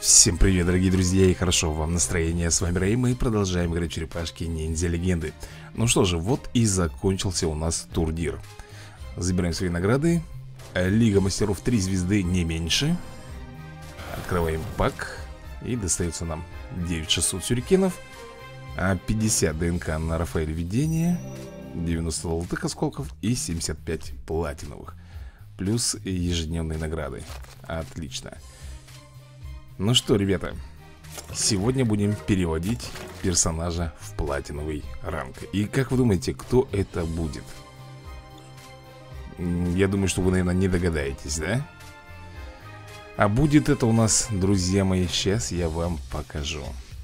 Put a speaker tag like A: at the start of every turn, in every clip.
A: Всем привет, дорогие друзья, и хорошо вам настроение. С вами Рэй, мы продолжаем играть в черепашки ниндзя легенды. Ну что же, вот и закончился у нас турнир. Забираем свои награды. Лига мастеров 3 звезды, не меньше. Открываем пак. И достается нам 9600 сюрикенов, 50 ДНК на Рафаэль видение, 90 золотых осколков и 75 платиновых. Плюс ежедневные награды. Отлично. Ну что, ребята, сегодня будем переводить персонажа в платиновый ранг. И как вы думаете, кто это будет? Я думаю, что вы, наверное, не догадаетесь, да? А будет это у нас, друзья мои, сейчас я вам покажу.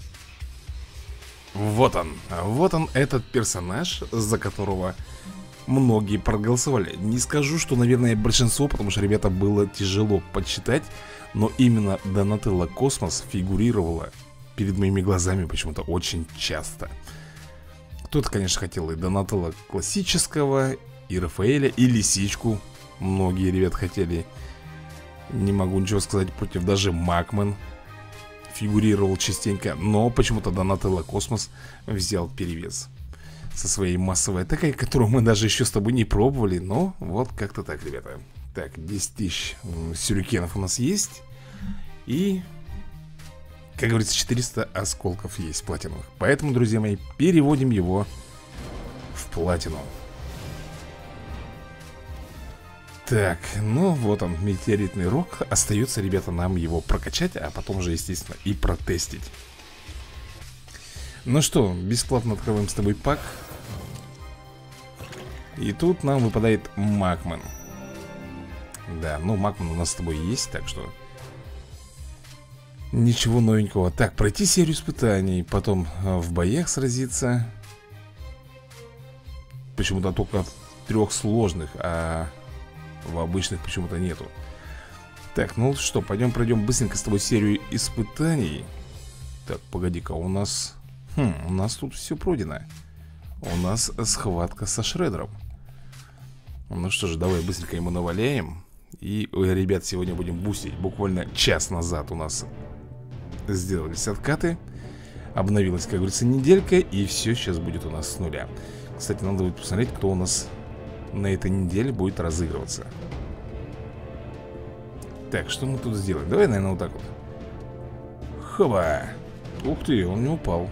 A: Вот он этот персонаж, за которого многие проголосовали. Не скажу, что, наверное, большинство, потому что, ребята, было тяжело подсчитать. Но именно Донателла Космос фигурировала перед моими глазами почему-то очень часто. Кто-то, конечно, хотел и Донателла классического, и Рафаэля, и Лисичку. Многие ребят хотели. Не могу ничего сказать против. Даже Макмен фигурировал частенько. Но почему-то Донателла Космос взял перевес со своей массовой атакой, которую мы даже еще с тобой не пробовали. Но вот как-то так, ребята. Так, 10 тысяч сюрикенов у нас есть. И, как говорится, 400 осколков есть платиновых. Поэтому, друзья мои, переводим его в платину. Так, ну вот он, метеоритный рог. Остается, ребята, нам его прокачать, а потом же, естественно, и протестить. Ну что, бесплатно открываем с тобой пак. И тут нам выпадает Макмен. Да, ну Макмен у нас с тобой есть, так что ничего новенького. Так, пройти серию испытаний, потом в боях сразиться. Почему-то только в 3 сложных, а в обычных почему-то нету. Так, ну что, пойдем пройдем быстренько с тобой серию испытаний. Так, погоди-ка, у нас тут все пройдено. У нас схватка со Шредером. Ну что же, давай быстренько ему наваляем. И, ребят, сегодня будем бустить. Буквально час назад у нас сделались откаты. Обновилась, как говорится, неделька. И все сейчас будет у нас с нуля. Кстати, надо будет посмотреть, кто у нас на этой неделе будет разыгрываться. Так, что мы тут сделаем? Давай, наверное, вот так вот. Хоба! Ух ты, он не упал.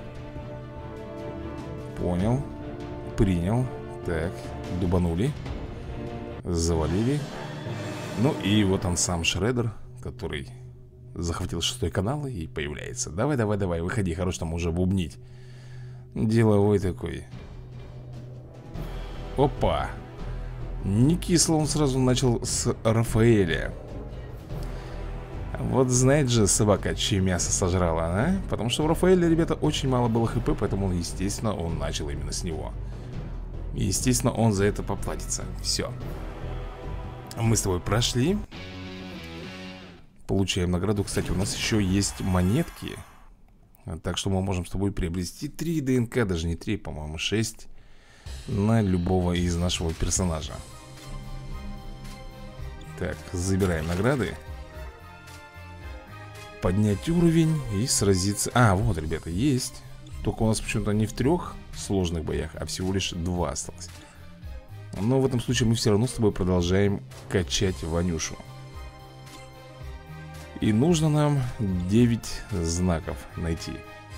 A: Понял. Принял. Так, дубанули. Завалили. Ну и вот он сам Шредер, который захватил 6-й канал и появляется. Давай, давай, давай, выходи, хорош там уже бубнить. Деловой такой. Опа. Не кисло он сразу начал с Рафаэля. Вот знает же собака, чье мясо сожрала, а? Потому что у Рафаэля, ребята, очень мало было хп, поэтому, естественно, он начал именно с него. И, естественно, он за это поплатится. Все. Мы с тобой прошли. Получаем награду. Кстати, у нас еще есть монетки. Так что мы можем с тобой приобрести 3 ДНК. Даже не 3, по-моему, 6. На любого из нашего персонажа. Так, забираем награды. Поднять уровень и сразиться. А, вот, ребята, есть. Только у нас почему-то не в 3 сложных боях, а всего лишь 2 осталось. Но в этом случае мы все равно с тобой продолжаем качать Ванюшу. И нужно нам 9 знаков найти.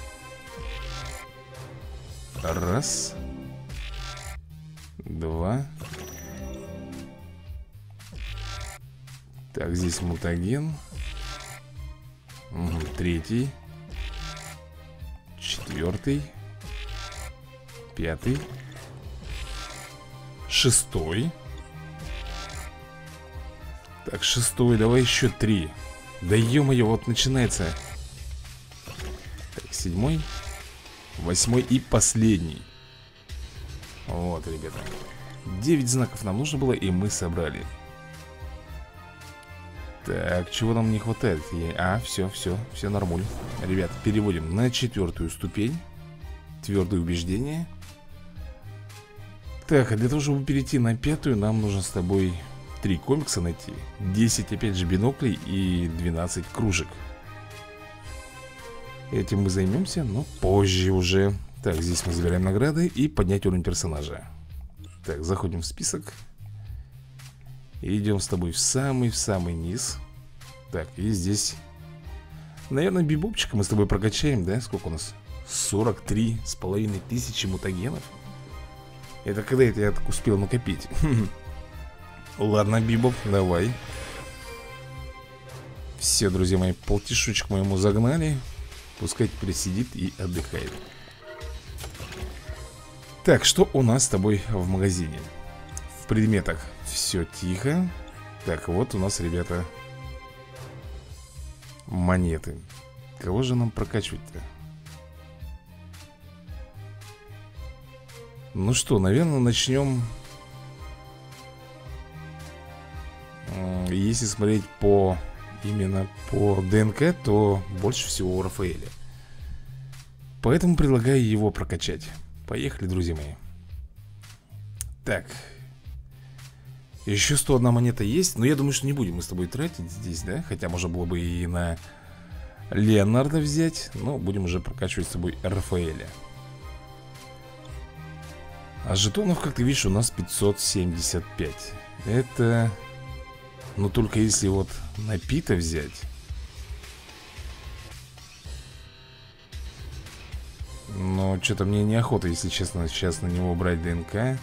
A: Раз. 2. Так, здесь мутаген. 3. 4. 5. 6. Так, 6, давай еще 3. Да ё-моё, вот начинается. Так, 7, 8 и последний. Вот, ребята, 9 знаков нам нужно было, и мы собрали. Так, чего нам не хватает? Все нормально. Ребят, переводим на 4-ю ступень. Твердое убеждение. Так, а для того, чтобы перейти на 5-ю, нам нужно с тобой 3 комикса найти, 10, опять же, биноклей и 12 кружек. Этим мы займемся, но позже уже. Так, здесь мы забираем награды и поднять уровень персонажа. Так, заходим в список. И идем с тобой в самый низ. Так, и здесь, наверное, бибопчика мы с тобой прокачаем, да? Сколько у нас? 43,5 тысячи мутагенов. Это когда это я так успел накопить? Ладно, Бибоп, давай. Все, друзья мои, полтишочек мы ему загнали. Пускай теперь сидит и отдыхает. Так, что у нас с тобой в магазине? В предметах все тихо. Так, вот у нас, ребята, монеты. Кого же нам прокачивать-то? Ну что, наверное, начнем. Если смотреть по именно по ДНК, то больше всего у Рафаэля. Поэтому предлагаю его прокачать. Поехали, друзья мои. Так. Еще 101 монета есть. Но я думаю, что не будем мы с тобой тратить здесь, да? Хотя можно было бы и на Леонардо взять. Но будем уже прокачивать с тобой Рафаэля. А жетонов, как ты видишь, у нас 575. Это... Но только если вот на Пита взять. Но что-то мне неохота, если честно, сейчас на него брать ДНК.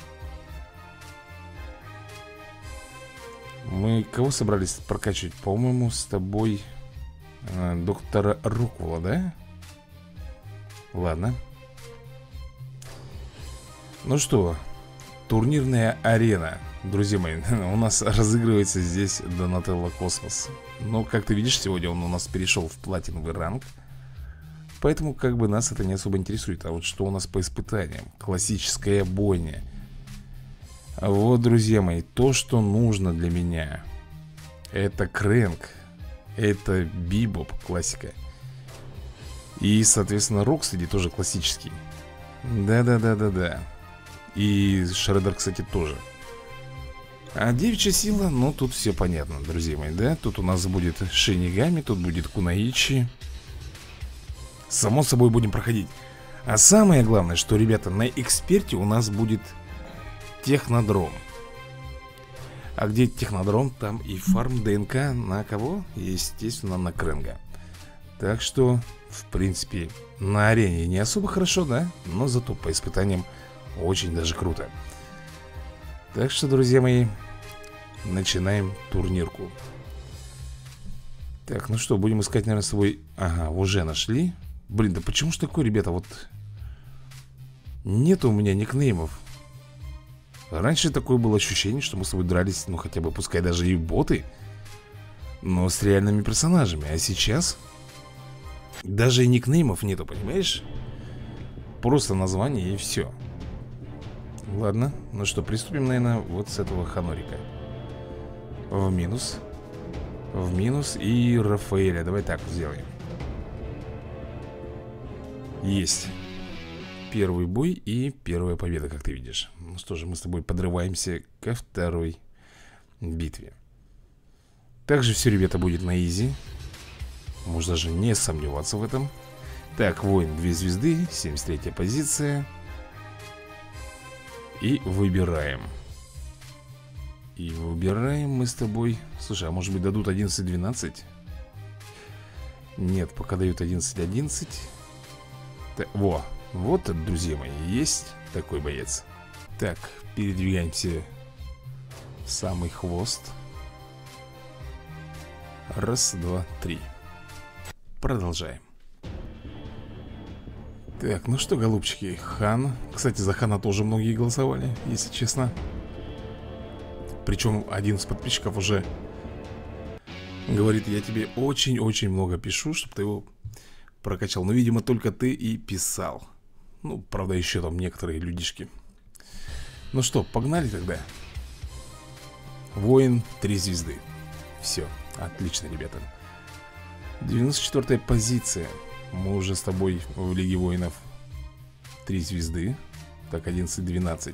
A: Мы кого собрались прокачивать? По-моему, с тобой доктора Роквелла, да? Ладно. Ну что, турнирная арена. Друзья мои, у нас разыгрывается здесь Донателло Космос. Но, как ты видишь, сегодня он у нас перешел в платиновый ранг. Поэтому, как бы, нас это не особо интересует. А вот что у нас по испытаниям? Классическая бойня. Вот, друзья мои, то, что нужно для меня. Это Крэнк. Это Бибоп, классика. И, соответственно, Рокстеди тоже классический. Да-да-да-да-да. И Шреддер, кстати, тоже. А девичья сила, ну, тут все понятно, друзья мои, да? Тут у нас будет Шинигами, тут будет Кунаичи. Само собой будем проходить. А самое главное, что, ребята, на эксперте у нас будет технодром. А где технодром, там и фарм ДНК на кого? Естественно, на Крэнга. Так что, в принципе, на арене не особо хорошо, да? Но зато по испытаниям очень даже круто. Так что, друзья мои, начинаем турнирку. Так, ну что, будем искать, наверное, свой... Ага, уже нашли. Блин, да почему ж такое, ребята, вот... Нету у меня никнеймов. Раньше такое было ощущение, что мы с тобой дрались, ну хотя бы, пускай даже и боты, но с реальными персонажами. А сейчас... Даже и никнеймов нету, понимаешь? Просто название и все. Ладно, ну что, приступим, наверное, вот с этого Ханорика. В минус. В минус и Рафаэля. Давай так сделаем. Есть. Первый бой и первая победа, как ты видишь. Ну что же, мы с тобой подрываемся ко второй битве. Также все, ребята, будет на изи. Можно даже не сомневаться в этом. Так, воин 2 звезды, 73-я позиция. И выбираем. И выбираем мы с тобой. Слушай, а может быть дадут 11-12? Нет, пока дают 11-11. Во, вот, друзья мои, есть такой боец. Так, передвигаемся в самый хвост. Раз, два, три. Продолжаем. Так, ну что, голубчики, Хан. Кстати, за Хана тоже многие голосовали, если честно. Причем один из подписчиков уже говорит: я тебе очень-очень много пишу, чтобы ты его прокачал. Но, видимо, только ты и писал. Ну, правда, еще там некоторые людишки. Ну что, погнали тогда. Воин 3 звезды. Все, отлично, ребята. 94-я позиция. Мы уже с тобой в Лиге Воинов 3 звезды. Так, 11-12.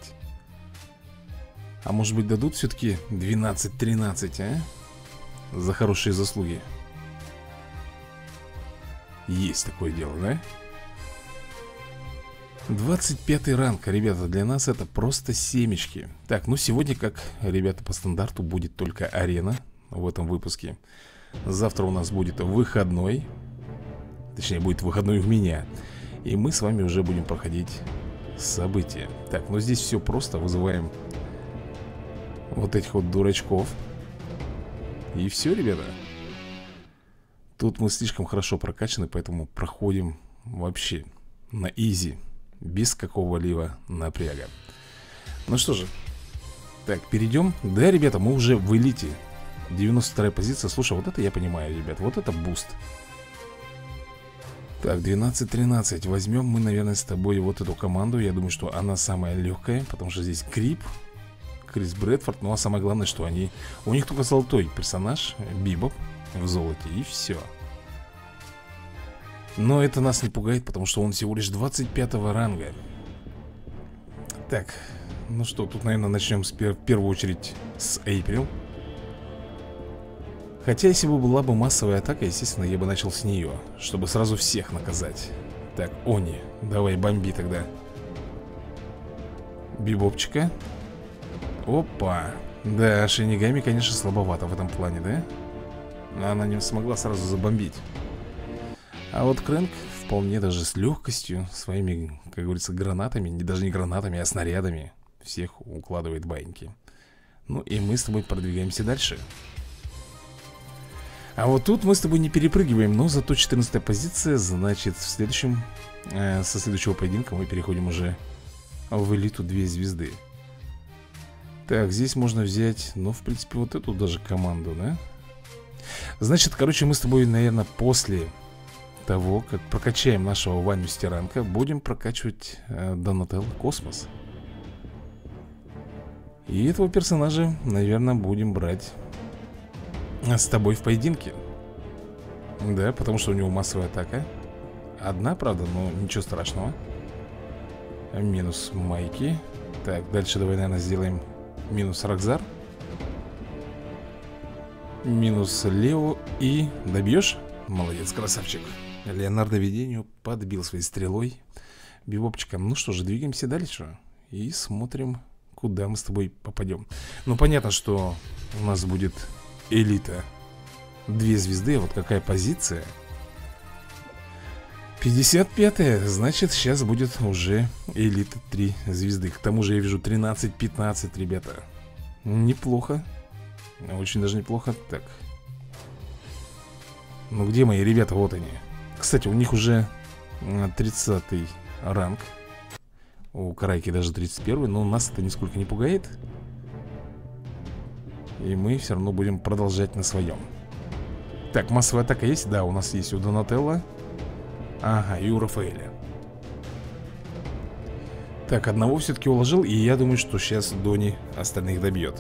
A: А может быть дадут все-таки 12-13, а? За хорошие заслуги. Есть такое дело, да? 25 ранг, ребята, для нас это просто семечки. Так, ну сегодня, как, ребята, по стандарту будет только арена в этом выпуске. Завтра у нас будет выходной. Точнее, будет выходной у меня. И мы с вами уже будем проходить события. Так, ну здесь все просто. Вызываем вот этих вот дурачков. И все, ребята. Тут мы слишком хорошо прокачаны, поэтому проходим вообще на изи. Без какого-либо напряга. Ну что же. Так, перейдем. Да, ребята, мы уже в элите. 92-я позиция. Слушай, вот это я понимаю, ребят. Вот это буст. Так, 12-13. Возьмем мы, наверное, с тобой вот эту команду. Я думаю, что она самая легкая, потому что здесь Крип, Крис Брэдфорд. Ну а самое главное, что они... У них только золотой персонаж, Бибоп в золоте, и все. Но это нас не пугает, потому что он всего лишь 25-го ранга. Так, ну что, тут, наверное, начнем в первую очередь с Эйприл. Хотя, если бы была бы массовая атака, естественно, я бы начал с нее, чтобы сразу всех наказать. Так, Они, давай бомби тогда. Бибопчика. Опа. Да, Шинигами, конечно, слабовато в этом плане, да? Она не смогла сразу забомбить. А вот Крэнк вполне даже с легкостью своими, как говорится, гранатами, даже не гранатами, а снарядами всех укладывает баиньки. Ну и мы с тобой продвигаемся дальше. А вот тут мы с тобой не перепрыгиваем, но зато 14-я позиция, значит, в следующем, со следующего поединка мы переходим уже в элиту 2 звезды. Так, здесь можно взять, ну, в принципе, вот эту даже команду, да? Значит, короче, мы с тобой, наверное, после того, как прокачаем нашего Ваню Стиранка, будем прокачивать Донателло Космос. И этого персонажа, наверное, будем брать с тобой в поединке. Да, потому что у него массовая атака. Одна, правда, но ничего страшного. Минус Майки. Так, дальше давай, наверное, сделаем минус Рокзар. Минус Лео. И добьешь? Молодец, красавчик. Леонардо Видению подбил своей стрелой Бибопчиком. Ну что же, двигаемся дальше. И смотрим, куда мы с тобой попадем. Ну, понятно, что у нас будет элита 2 звезды. Вот какая позиция? 55-я. Значит, сейчас будет уже элита 3 звезды. К тому же я вижу 13-15, ребята. Неплохо. Очень даже неплохо. Так. Ну где мои ребята? Вот они. Кстати, у них уже 30-й ранг. У Карайки даже 31-й. Но нас это нисколько не пугает. И мы все равно будем продолжать на своем. Так, массовая атака есть? Да, у нас есть у Донателло. Ага, и у Рафаэля. Так, одного все-таки уложил. И я думаю, что сейчас Дони остальных добьет.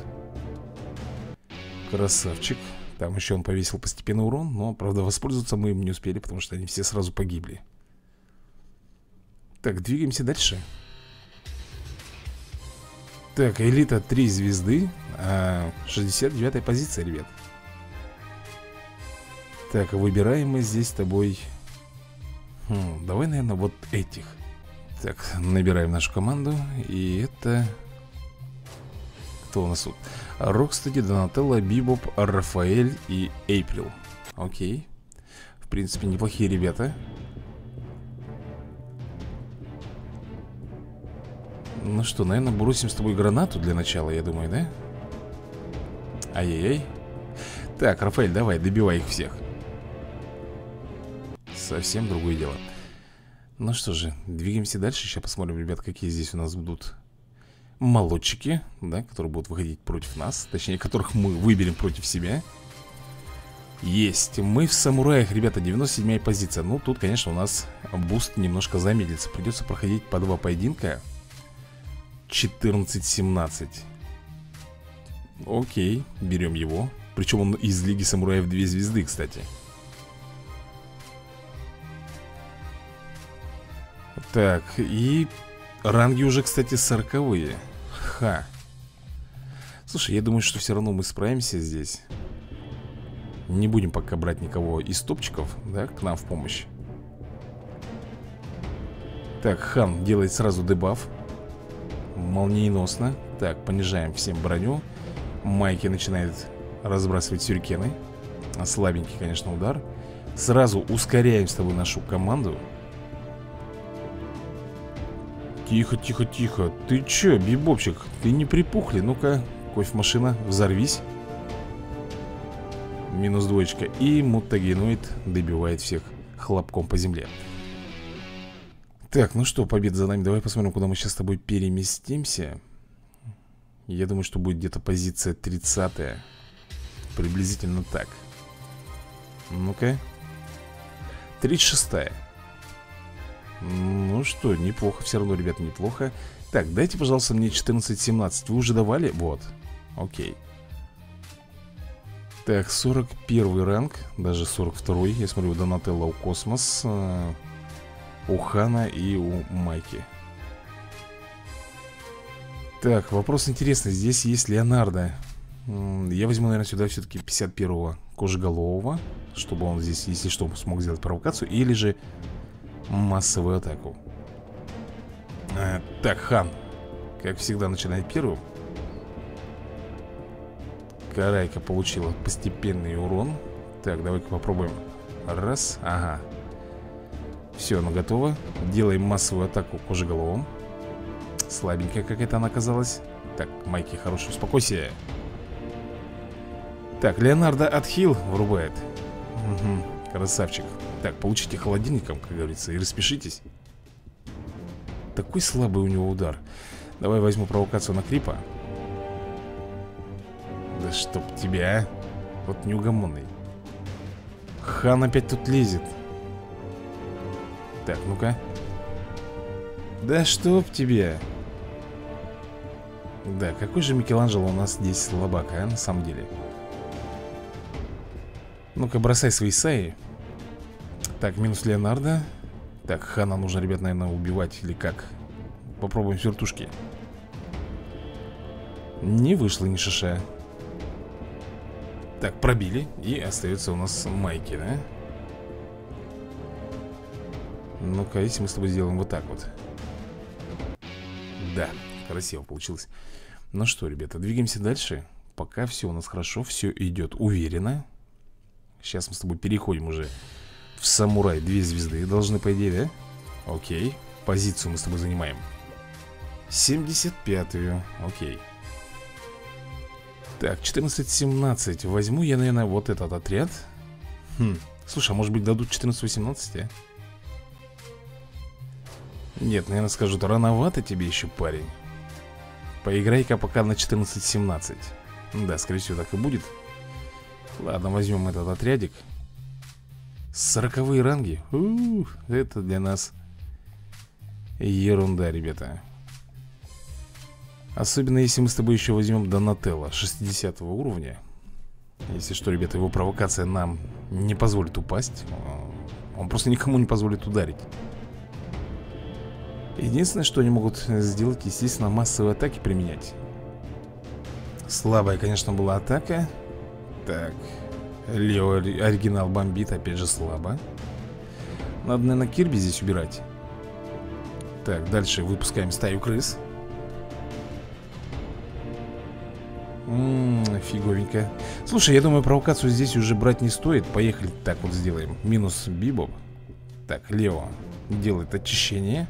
A: Красавчик. Там еще он повесил постепенно урон. Но, правда, воспользоваться мы им не успели, потому что они все сразу погибли. Так, двигаемся дальше. Так, элита 3 звезды. 69-я позиция, ребят. Так, выбираем мы здесь с тобой. Давай, наверное, вот этих. Так, набираем нашу команду. И это... Кто у нас тут? Рокстеди, Донателло, Бибоп, Рафаэль и Эйприл. Окей. В принципе, неплохие ребята. Ну что, наверное, бросим с тобой гранату для начала, я думаю, да? Ай-яй-яй. Так, Рафаэль, давай, добивай их всех. Совсем другое дело. Ну что же, двигаемся дальше. Сейчас посмотрим, ребят, какие здесь у нас будут молодчики, да, которые будут выходить против нас. Точнее, которых мы выберем против себя. Есть. Мы в самураях, ребята, 97-я позиция. Ну, тут, конечно, у нас буст немножко замедлится. Придется проходить по 2 поединка. 14-17. Окей, берем его. Причем он из Лиги Самураев 2 звезды, кстати. Так, и ранги уже, кстати, 40-е. Ха. Слушай, я думаю, что все равно мы справимся здесь. Не будем пока брать никого из топчиков, да, к нам в помощь. Так, Хан делает сразу дебаф. Молниеносно. Так, понижаем всем броню. Майки начинает разбрасывать сюрикены. Слабенький, конечно, удар. Сразу ускоряем с тобой нашу команду. Тихо, тихо, тихо. Ты чё, бибопчик, ты не припухли? Ну-ка, кофемашина, взорвись. Минус двоечка. И мутагеноид добивает всех хлопком по земле. Так, ну что, победа за нами. Давай посмотрим, куда мы сейчас с тобой переместимся. Я думаю, что будет где-то позиция 30-я. Приблизительно так. Ну-ка. 36-я. Ну что, неплохо, все равно, ребята, неплохо. Так, дайте, пожалуйста, мне 14-17. Вы уже давали? Вот, окей. Так, 41 ранг. Даже 42-й. Я смотрю, у Донателло, у Космос, у Хана и у Майки. Так, вопрос интересный. Здесь есть Леонардо. Я возьму, наверное, сюда все-таки 51-го кожеголового, чтобы он здесь, если что, смог сделать провокацию. Или же массовую атаку. Так, Хан, как всегда, начинает первым. Карайка получила постепенный урон. Так, давай-ка попробуем. Раз, ага. Все, она готова. Делаем массовую атаку кожеголовым. Слабенькая какая-то она оказалась. Так, Майки, хороший, успокойся. Так, Леонардо отхил врубает. Угу, красавчик. Так, получите холодильником, как говорится, и распишитесь. Такой слабый у него удар. Давай возьму провокацию на крипа. Да чтоб тебя, а. Вот неугомонный. Хан опять тут лезет. Так, ну-ка. Да чтоб тебя. Да, какой же Микеланджело у нас здесь слабак, а, на самом деле. Ну-ка, бросай свои саи. Так, минус Леонардо. Так, Хана нужно, ребят, наверное, убивать или как? Попробуем с вертушки. Не вышло ни шиша. Так, пробили. И остается у нас Майки, да? Ну-ка, если мы с тобой сделаем вот так вот. Да, красиво получилось. Ну что, ребята, двигаемся дальше. Пока все у нас хорошо, все идет уверенно. Сейчас мы с тобой переходим уже в самурай. 2 звезды должны, по идее, да? Окей. Позицию мы с тобой занимаем 75-ю. Окей. Так, 14-17. Возьму я, наверное, вот этот отряд. Слушай, а может быть дадут 14-18, а? Нет, наверное, скажут, рановато тебе еще, парень. Поиграй-ка пока на 14-17. Да, скорее всего, так и будет. Ладно, возьмем этот отрядик. 40-е ранги. Это для нас ерунда, ребята. Особенно если мы с тобой еще возьмем Донателло 60 уровня. Если что, ребята, его провокация нам не позволит упасть. Он просто никому не позволит ударить. Единственное, что они могут сделать, естественно, массовые атаки применять. Слабая, конечно, была атака. Так, Лео оригинал бомбит, опять же слабо. Надо, наверное, Кирби здесь убирать. Так, дальше выпускаем стаю крыс. Фиговенько. Слушай, я думаю, провокацию здесь уже брать не стоит. Поехали, так вот сделаем. Минус Бибоп. Так, Лео делает очищение.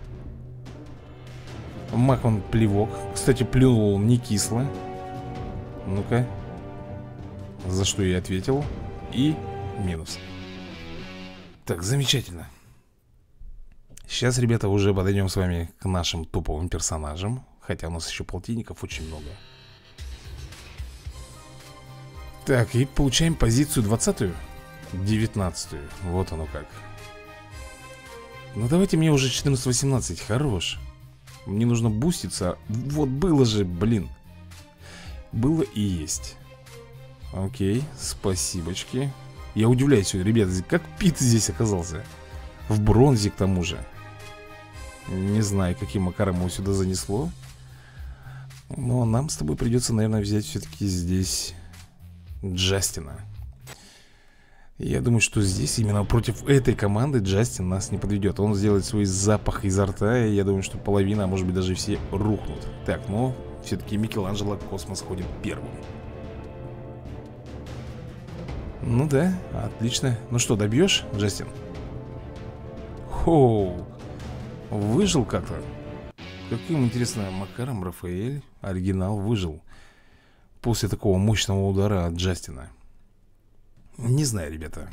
A: Мак он плевок. Кстати, плюнул он не кисло. Ну-ка. За что я ответил. И минус. Так, замечательно. Сейчас, ребята, уже подойдем с вами к нашим топовым персонажам. Хотя у нас еще полтинников очень много. Так, и получаем позицию 20-ю, 19-ю. Вот оно как. Ну давайте мне уже 14-18, хорош. Мне нужно буститься. Вот было же, блин. Было и есть. Окей, спасибочки. Я удивляюсь, ребята, как Пит здесь оказался. В бронзе к тому же. Не знаю, каким макаром его сюда занесло. Но нам с тобой придется, наверное, взять все-таки здесь Джастина. Я думаю, что здесь именно против этой команды Джастин нас не подведет. Он сделает свой запах изо рта, и я думаю, что половина, а может быть даже все рухнут. Так, но все-таки Микеланджело Космос ходит первым. Ну да, отлично. Ну что, добьешь, Джастин? Хоу, выжил как-то. Каким интересным макаром Рафаэль, оригинал, выжил после такого мощного удара от Джастина. Не знаю, ребята.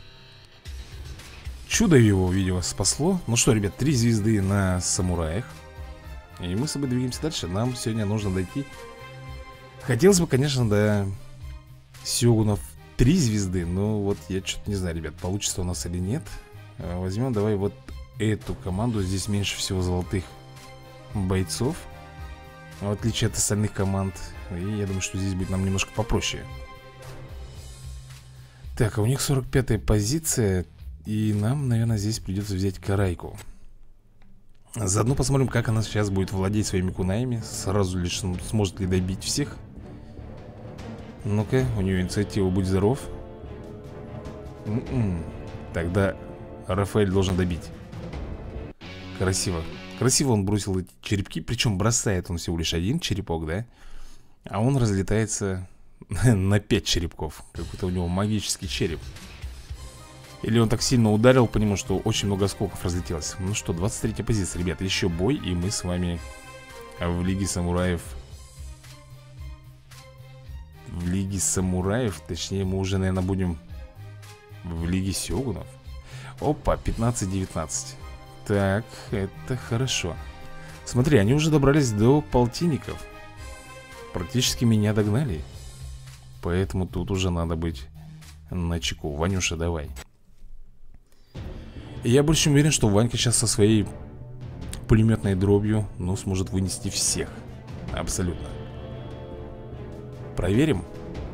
A: Чудо его, видео спасло. Ну что, ребят, 3 звезды на самураях. И мы с собой двигаемся дальше. Нам сегодня нужно дойти. Хотелось бы, конечно, до сёгунов 3 звезды. Но вот я что-то не знаю, ребят, получится у нас или нет. Возьмем давай вот эту команду. Здесь меньше всего золотых бойцов, в отличие от остальных команд. И я думаю, что здесь будет нам немножко попроще. Так, а у них 45-я позиция. И нам, наверное, здесь придется взять Карайку. Заодно посмотрим, как она сейчас будет владеть своими кунаями. Сразу лишь сможет ли добить всех. Ну-ка, у нее инициатива, будь здоров. Тогда Рафаэль должен добить. Красиво. Красиво он бросил эти черепки. Причем бросает он всего лишь один черепок, да? А он разлетается на 5 черепков. Какой-то у него магический череп. Или он так сильно ударил по нему, что очень много осколков разлетелось. Ну что, 23-я позиция, ребят. Еще бой, и мы с вами в Лиге Самураев. В Лиге Самураев. Точнее, мы уже, наверное, будем в Лиге Сёгунов. Опа, 15-19. Так, это хорошо. Смотри, они уже добрались до полтинников. Практически меня догнали. Поэтому тут уже надо быть начеку. Ванюша, давай. И я больше уверен, что Ванька сейчас со своей пулеметной дробью, ну, сможет вынести всех. Абсолютно. Проверим.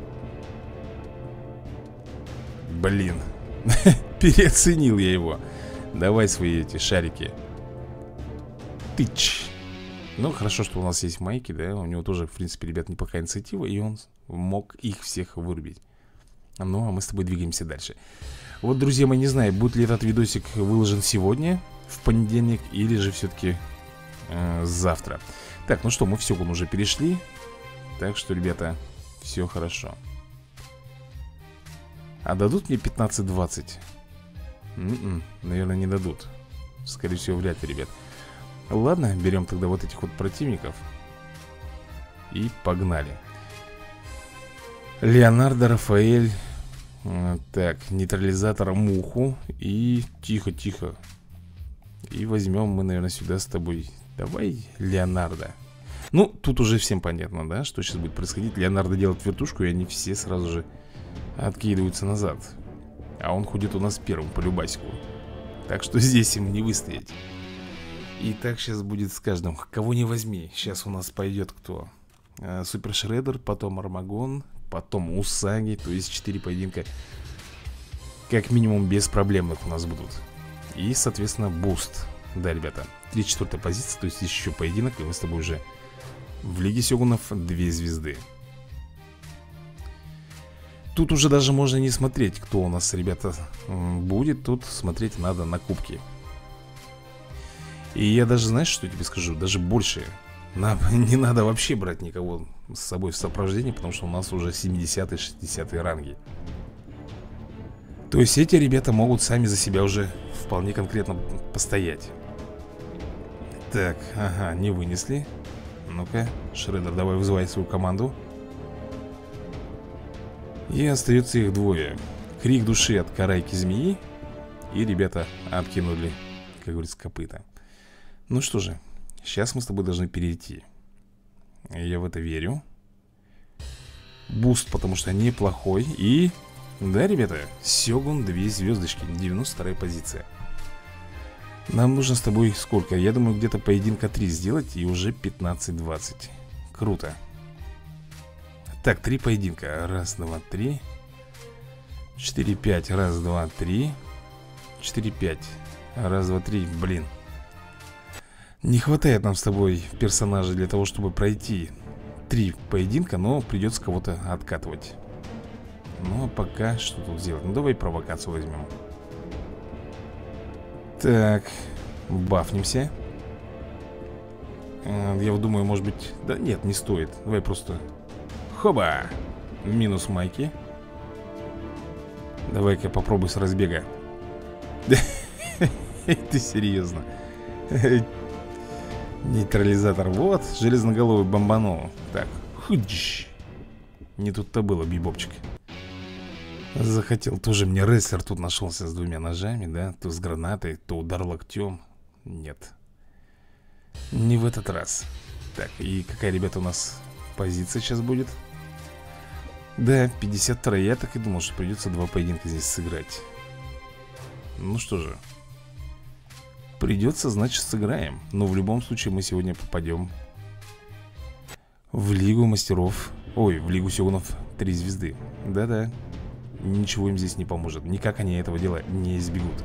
A: Блин. Переоценил я его. Давай свои эти шарики. Тыч. Ну, хорошо, что у нас есть майки, да. У него тоже, в принципе, ребят, неплохая инициатива. И он мог их всех вырубить. Ну, а мы с тобой двигаемся дальше. Вот, друзья мои, не знаю, будет ли этот видосик выложен сегодня, в понедельник, или же все-таки завтра. Так, ну что, мы в Сёгун уже перешли. Так что, ребята, все хорошо. А дадут мне 15-20? Наверное, не дадут. Скорее всего, вряд ли, ребят. Ладно, берем тогда вот этих вот противников. И погнали. Леонардо, Рафаэль. Так, нейтрализатор Муху. И тихо-тихо. И возьмем мы, наверное, сюда с тобой. Давай Леонардо. Ну, тут уже всем понятно, да, что сейчас будет происходить. Леонардо делает вертушку, и они все сразу же откидываются назад. А он ходит у нас первым по любасику. Так что здесь им не выстоять. И так сейчас будет с каждым. Кого не возьми. Сейчас у нас пойдет кто? Супер Шреддер, потом Армагон, потом Усаги. То есть 4 поединка как минимум беспроблемных у нас будут. И, соответственно, буст. Да, ребята, 3-4 позиция. То есть еще поединок, и мы с тобой уже в Лиге Сёгунов 2 звезды. Тут уже даже можно не смотреть, кто у нас, ребята, будет. Тут смотреть надо на кубки. И я даже, знаешь, что тебе скажу? Даже больше. Нам не надо вообще брать никого с собой в сопровождении, потому что у нас уже 70-е, 60-е ранги. То есть эти ребята могут сами за себя уже вполне конкретно постоять. Так, ага, не вынесли. Ну-ка, Шреддер, давай вызывай свою команду. И остается их двое. Крик души от Карайки Змеи. И ребята откинули, как говорится, копыта. Ну что же, сейчас мы с тобой должны перейти. Я в это верю. Буст, потому что неплохой. И, да, ребята, Сёгун 2 звездочки, 92-я позиция. Нам нужно с тобой сколько? Я думаю, где-то поединка 3 сделать. И уже 15-20. Круто. Так, 3 поединка. Раз, два, три. 4-5. Раз, два, три. 4-5. Раз, два, три. Блин. Не хватает нам с тобой персонажей для того, чтобы пройти 3 поединка, но придется кого-то откатывать. Ну, а пока что тут сделать? Ну, давай провокацию возьмем. Так, бафнемся. Я вот думаю, может быть... Да нет, не стоит. Давай просто... Хоба! Минус майки. Давай-ка попробуй с разбега. Ты серьезно? Нейтрализатор. Вот, железноголовый бомбанул. Так, худж. Не тут-то было, бибопчик. Захотел тоже мне рестлер тут нашелся с двумя ножами, да? То с гранатой, то удар локтем. Нет. Не в этот раз. Так, и какая, ребята, у нас позиция сейчас будет? Да, 52. Я так и думал, что придется два поединка здесь сыграть. Ну что же, придется, значит, сыграем. Но в любом случае мы сегодня попадем в Лигу мастеров. Ой, в Лигу сёгунов 3 звезды. Да-да. Ничего им здесь не поможет. Никак они этого дела не избегут.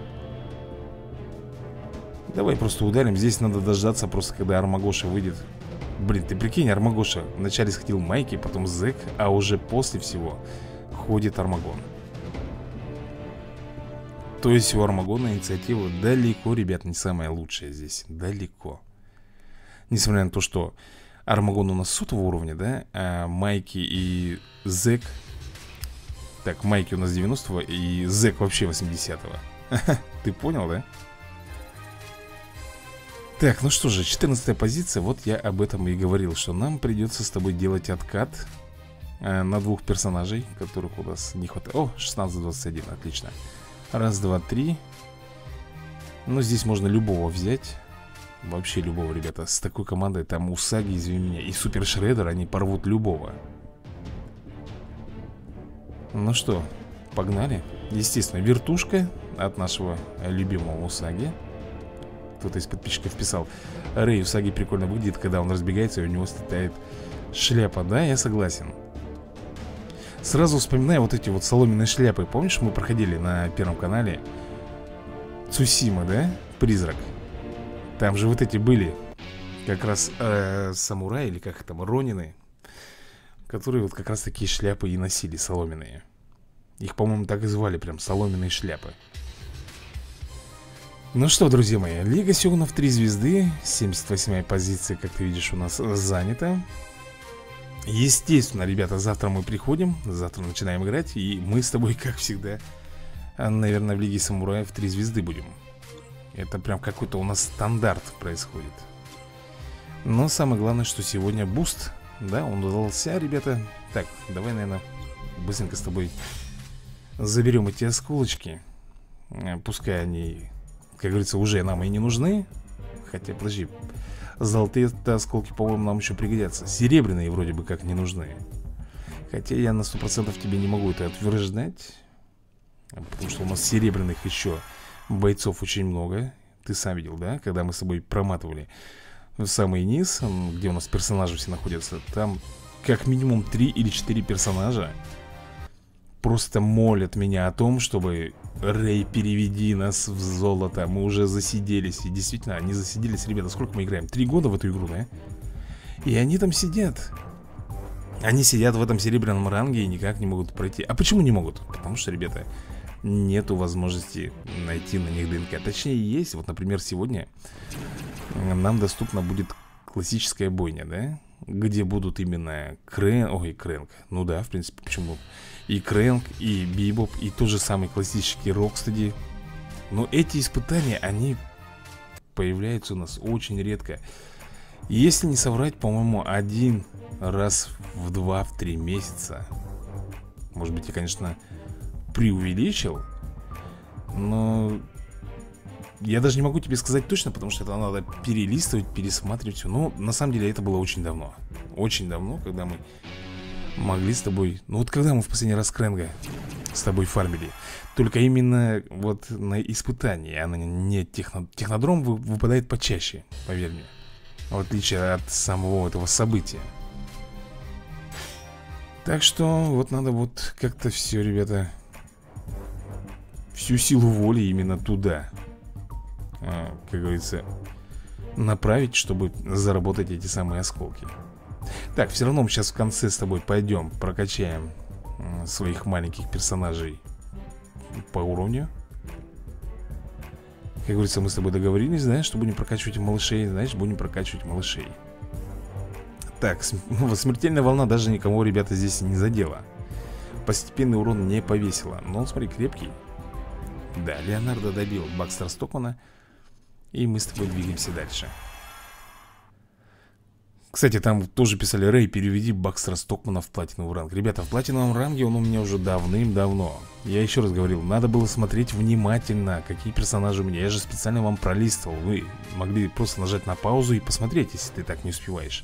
A: Давай просто ударим. Здесь надо дождаться просто, когда Армагоша выйдет. Блин, ты прикинь, Армагоша вначале схватил Майки, потом Зэк, а уже после всего ходит Армагон. То есть у Армагона инициатива далеко, ребят, не самая лучшая здесь. Далеко. Несмотря на то, что Армагон у нас 100 уровня, да? А Майки и Зэк... Так, Майки у нас 90-го и Зэк вообще 80-го. Ты понял, да? Так, ну что же, 14-я позиция. Вот я об этом и говорил, что нам придется с тобой делать откат на двух персонажей, которых у нас не хватает. О, 16-21, отлично. Раз, два, три. Ну, здесь можно любого взять. Вообще любого, ребята. С такой командой, там Усаги, извини меня, и Супер Шреддер, они порвут любого. Ну что, погнали. Естественно, вертушка от нашего любимого Усаги. Кто-то из подписчиков писал: Рэй, Усаги прикольно выглядит, когда он разбегается, и у него слетает шляпа. Да, я согласен. Сразу вспоминаю вот эти вот соломенные шляпы. Помнишь, мы проходили на первом канале Цусима, да? Призрак. Там же вот эти были как раз самураи, или как там, ронины, которые вот как раз такие шляпы и носили, соломенные. Их, по-моему, так и звали, прям соломенные шляпы. Ну что, друзья мои, Лига сёгунов 3 звезды, 78-я позиция, как ты видишь, у нас занята. Естественно, ребята, завтра мы приходим, завтра начинаем играть, и мы с тобой, как всегда, наверное, в Лиге самураев 3 звезды будем. Это прям какой-то у нас стандарт происходит. Но самое главное, что сегодня буст, да, он удался, ребята. Так, давай, наверное, быстренько с тобой заберем эти осколочки. Пускай они, как говорится, уже нам и не нужны. Хотя, подожди, золотые осколки, по-моему, нам еще пригодятся. Серебряные вроде бы как не нужны. Хотя я на 100% тебе не могу это утверждать, потому что у нас серебряных еще бойцов очень много. Ты сам видел, да? Когда мы с тобой проматывали в самый низ, где у нас персонажи все находятся, там как минимум 3 или 4 персонажа просто молят меня о том, чтобы: Рэй, переведи нас в золото. Мы уже засиделись. И действительно, они засиделись, ребята. Сколько мы играем? 3 года в эту игру, да? И они там сидят. Они сидят в этом серебряном ранге и никак не могут пройти. А почему не могут? Потому что, ребята, нету возможности найти на них ДНК. Точнее, есть. Вот, например, сегодня нам доступна будет классическая бойня, да? Где будут именно Крэнк. Ну да, в принципе, почему? И Крэнк, и Бибоп, и тот же самый классический Рокстеди. Но эти испытания, они появляются у нас очень редко. Если не соврать, по-моему, один раз в 2-3 месяца. Может быть, я, конечно, преувеличил, но я даже не могу тебе сказать точно, потому что это надо перелистывать, пересматривать все. Но на самом деле это было очень давно. Очень давно, когда мы могли с тобой... Ну вот когда мы в последний раз Крэнга с тобой фармили? Только именно вот на испытании. Она не технодром выпадает почаще, поверь мне. В отличие от самого этого события. Так что вот надо вот как-то все, ребята, всю силу воли именно туда, как говорится, направить, чтобы заработать эти самые осколки. Так, все равно мы сейчас в конце с тобой пойдем прокачаем своих маленьких персонажей по уровню. Как говорится, мы с тобой договорились, знаешь, что будем прокачивать малышей. Знаешь, будем прокачивать малышей. Так, смертельная волна даже никого, ребята, здесь не задела. Постепенный урон не повесила. Но, смотри, крепкий. Да, Леонардо добил Бакстера Стокмана. И мы с тобой двигаемся дальше. Кстати, там тоже писали: Рэй, переведи Бакстера Стокмана в платиновый ранг. Ребята, в платиновом ранге он у меня уже давным-давно. Я еще раз говорил, надо было смотреть внимательно, какие персонажи у меня. Я же специально вам пролистывал. Вы могли просто нажать на паузу и посмотреть, если ты так не успеваешь.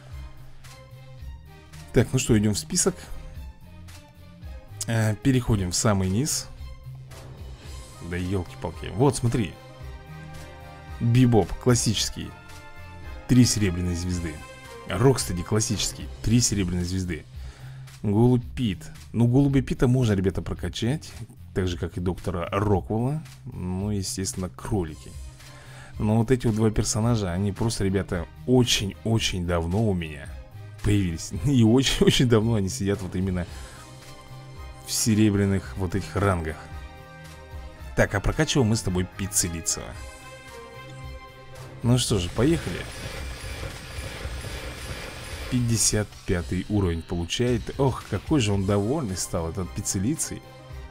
A: Так, ну что, идем в список. Переходим в самый низ. Да елки-палки. Вот, смотри. Бибоп, классический, 3 серебряные звезды. Рокстеди, классический, 3 серебряные звезды. Голубь Пит. Ну, голубя Пита можно, ребята, прокачать. Так же, как и доктора Роквелла. Ну, естественно, кролики. Но вот эти вот два персонажа, они просто, ребята, очень-очень давно у меня появились. И очень-очень давно они сидят вот именно в серебряных вот этих рангах. Так, а прокачиваем мы с тобой Пиццелицева. Ну что же, поехали. 55 уровень получает. Ох, какой же он довольный стал, этот Пиццелицей.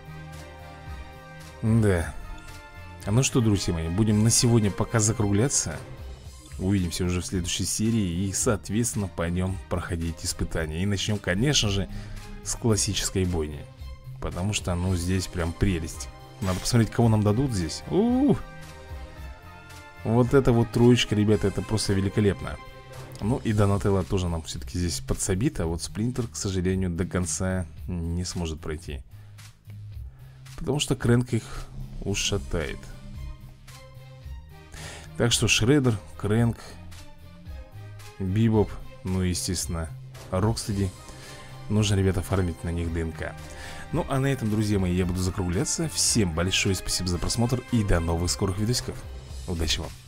A: Да. А ну что, друзья мои, будем на сегодня пока закругляться. Увидимся уже в следующей серии. И, соответственно, пойдем проходить испытания. И начнем, конечно же, с классической бойни. Потому что, ну, здесь прям прелесть. Надо посмотреть, кого нам дадут здесь. Вот эта вот троечка, ребята, это просто великолепно. Ну и Донателло тоже нам все-таки здесь подсобит. А вот Сплинтер, к сожалению, до конца не сможет пройти. Потому что Крэнк их ушатает. Так что Шреддер, Крэнк, Бибоп, ну и, естественно, Рокстеди. Нужно, ребята, фармить на них ДНК. Ну а на этом, друзья мои, я буду закругляться. Всем большое спасибо за просмотр и до новых скорых видосиков. Удачи вам.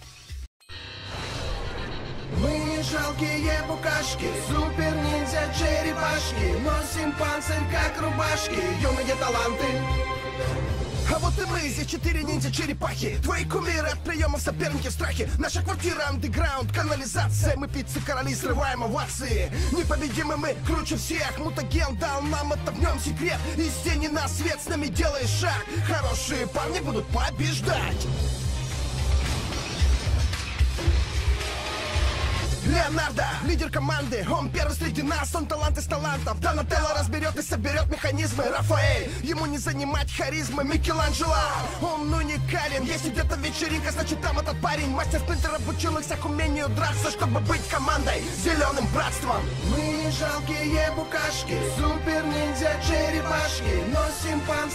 B: Мы не жалкие букашки, супер-ниндзя черепашки. Носим панцирь как рубашки, юные таланты. А вот и мы, здесь 4 ниндзя-черепахи. Твои кумиры от приемов, соперники в страхе. Наша квартира, андеграунд, канализация. Мы пиццы-короли, срываем овации. Непобедимы мы, круче всех. Мутаген дал нам это, в нем секрет. Из тени на свет, с нами делаешь шаг. Хорошие парни будут побеждать. Леонардо, лидер команды, он первый среди нас, он талант из талантов. Донателло разберет и соберет механизмы. Рафаэль, ему не занимать харизмы. Микеланджело, он уникален. Если где-то вечеринка, значит там этот парень. Мастер Сплинтер обучил их всех умению драться, чтобы быть командой, зеленым братством. Мы не жалкие букашки, супер-ниндзя черепашки. Носим панцирь